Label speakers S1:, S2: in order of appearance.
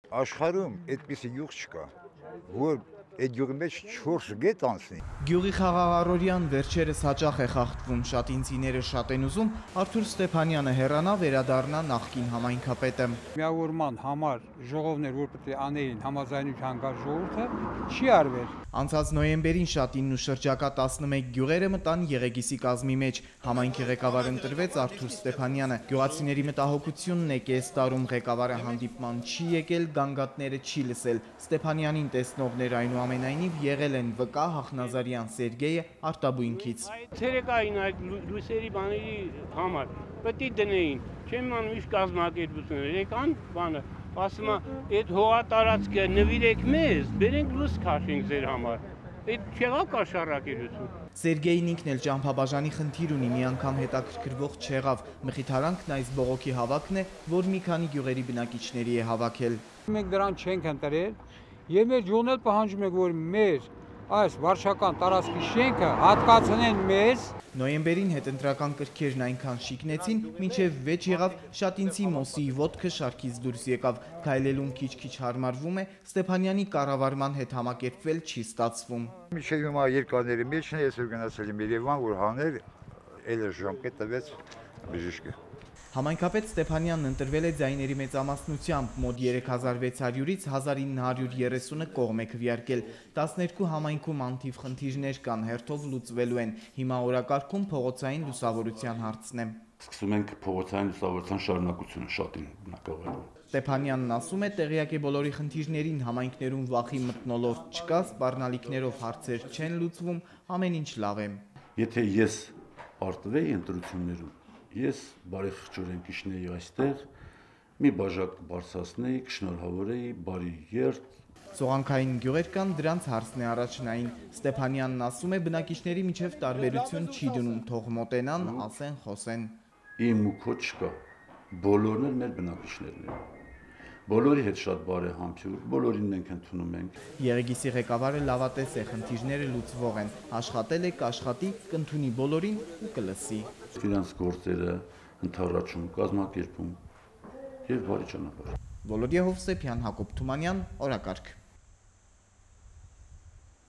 S1: Աշխարհում այդպիսի յուղ չկա, որ այդ յուղի մեջ 4 գետ անցնի։
S2: Գյուղի խաղաղարորյան վերջերս հաճախ է խախտվում, շատինցիները շատ են ուզում, Արթուր Ստեփանյանը հեռանա վերադառնա նախկին համայնքապետը։
S3: Միավորման համար ժողովներ, որ պետք է անեին համաձայնության կար ժողովուրդը, չի արվել։
S2: Անցած նոյեմբերին Շատինն ու շրջակա 11 գյուղերը մտան Եղեգիսի կազմի մեջ։ Համայնքի ղեկավար ընտրվեց Արթուր Ստեփանյանը։ Գյուղացիների մտահոգությունն է կես տարում ղեկավարը հանդիպման չի եկել, գանգատները չի լսել։ Ստեփանյանին տեսնողներ այնուամենայնիվ եղել են վկա Հախնազարյան Սերգեյը Արտաբույնքից։
S4: Ցերեկային այդ լույսերի բաների համար պետք է դնեին։ Չեմ անում իշ կազմակերպություններ, եկան բանը, ասում այդ հողատարածքը նվիրեք մեզ, բերենք լույս քաշենք ձեր համար։ Այդ չեղա կաշառակերություն։
S2: Սերգեյն ինքն էլ ճամփաբաժանի խնդիր ունի, մի անգամ հետաքրքրվող չեղավ։ Մխիթարանքն այս բողոքի հավաքն է, որ մի քանի գյուղերի բնակիչների է հավաքել։
S3: Մենք դրան չենք ընտրել եւ մեր ջոն էլ պահանջում ենք, որ մեր այս վարչական տարածքի շենքը հատկացնեն մեզ։
S2: Նոյեմբերին հետընտրական կրքերն այնքան շիկնեցին, մինչև վեճ եղավ Շատինցի Մոսիի ոտքը շարքից դուրս եկավ, քայլելուն քիչ-քիչ հարմարվում է, Ստեփանյանի կառավարման հետ համակերպվել չի ստացվում։
S1: Մինչև հիմա երկարների մեջն է, ես գնացել եմ Երևան, որ հաներ, էլ ժամկետ տվեց բժիշկը։
S2: Համայնքապետ Ստեփանյանն ընտրվել է ձայների մեծամասնությամբ, մոտ 3600-ից 1930-ը կողմ է քվեարկել։ 12 համայնքում անթիվ խնդիրներ կան, հերթով լուծվելու են։ Հիմա օրակարգում փողոցային լուսավորության հարցն է։
S5: Սկսում ենք փողոցային լուսավորության շարունակությունը Շատին բնակավայրում։
S2: Ստեփանյանն ասում է, տեղյակ է բոլորի խնդիրներին, համայնքներում վախի մթնոլորտ չկա, սպառնալիքներով հարցեր չեն լուծվում, ամեն ինչ լավ է։
S5: Եթե ես պարտվեի ընտրություններում, ես բարեխիղճորեն կիշնեի այստեղ, մի բաժակ բարձրացնեի, կշնորհավորեի, բարի երդ։
S2: Սողանքային գյուղեր կան, դրանց հարցն է առաջնային։ Ստեփանյանն ասում է, բնակիչների միջև տարբերություն չի դնում, թող մոտենան, ասեն, խոսեն։
S5: Իմ ու քո չկա, բոլորն էլ մեր բնակիչներն են։ Բոլորի հետ շատ բարեհամբույր, բոլորին մենք ընդունում ենք։
S2: Եղեգիսի ղեկավարը լավատես է, խնդիրները լուծվող են, աշխատել է, կաշխատի, կընդունի բոլորին ու կլսի։
S5: Իրանց գործերը ընդառաջում, կազմակերպում եւ բարի ճանապարհ։
S2: Վոլոդիա Հովսեփյան, Հակոբ Թումանյան, օրակարգ։